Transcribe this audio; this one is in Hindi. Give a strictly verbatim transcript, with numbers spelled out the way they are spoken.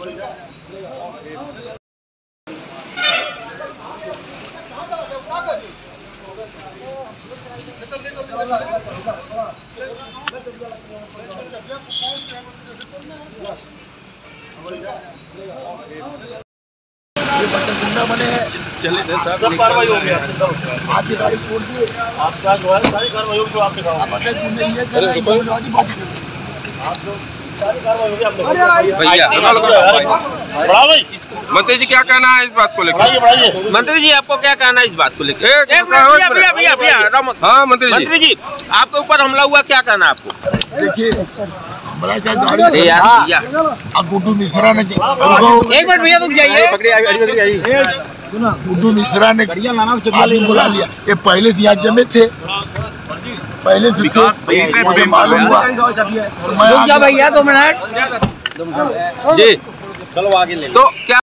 बने हैं, चलिए सब कार्रवाई हो गया। आपकी गाड़ी छोड़ दिए, आपका जो है सारी कार्रवाई होगी, आपके गाँव आप जो सारी कार्रवाई होगी आपने। भैया मंत्री जी क्या कहना है इस बात को लेकर? मंत्री जी आपको क्या कहना है इस बात को लेकर? हाँ मंत्री जी, मंत्री जी आपके ऊपर हमला हुआ, क्या कहना है आपको? देखिए हमारा क्या गाड़ी अब गुड्डू मिश्रा ने एक मिनट भैया रुक जाइए, सुना गुड्डू मिश्रा ने आदमी बुला लिया। ये पहले से यहाँ जमे थे, पहले से थे, मुझे मालूम हुआ। भैया दो मिनट जी चलो आगे ले। तो क्या